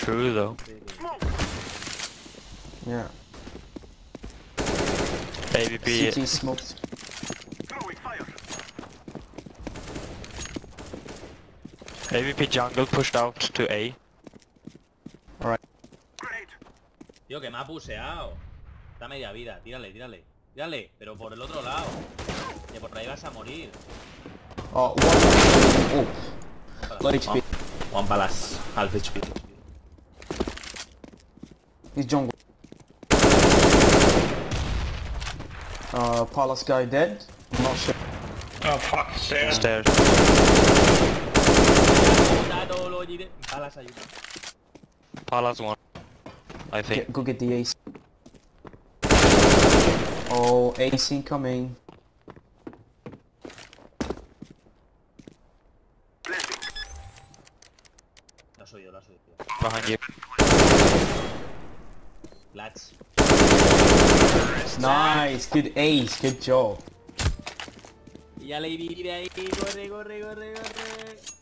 true though. Yeah. AVP. CT smoked. AVP jungle pushed out to A. Alright. Tío, que me ha puseado. Está media vida, tírale, tírale. Tírale, pero por el otro lado. Que por ahí vas a morir. Oh, one. Oh. Low HP. One palace, half HP. He's jungle. Palace guy dead. I'm not sure. Oh fuck, stairs. Stairs. Palace ayuda. Palace one. I think. Go get the AC. Oh, AC coming. Lo has oído, lo has oído. Behind you. Latch. Nice, good ace, good job. Y ya le di de ahí, corre, corre, corre, corre.